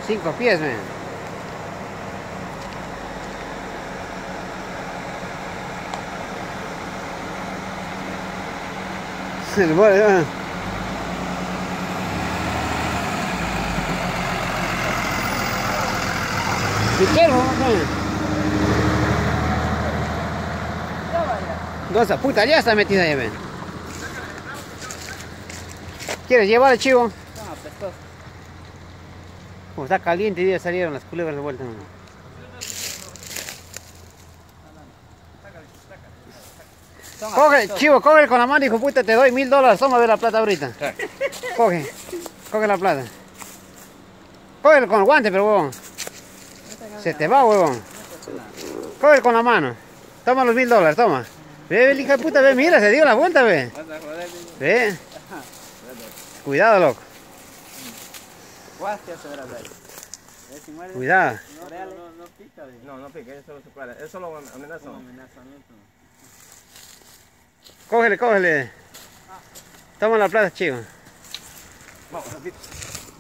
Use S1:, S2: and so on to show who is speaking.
S1: 5 pies, men. Se le muere, man. ¿Y qué, Cosa, puta, ya está metida ahí, ven. ¿Quieres llevar el chivo?
S2: No, pestoso.
S1: Como está caliente y ya salieron las culebras de vuelta, man. Coge, chivo, coge con la mano, hijo puta, te doy $1000. Toma de la plata ahorita. Coge, coge la plata. Coge con el guante, pero huevón. Se te va, huevón. Coge con la mano. Toma los $1000, toma. Ve, el hija de puta, ve, mira, se dio la vuelta, ve. Ve. Cuidado, loco. Cuidado.
S2: No pica,
S3: No, no pica, eso solo se para. Es solo amenaza.
S1: Cógele, cógele. Toma la plata, chivo.
S3: Vamos, rapidito.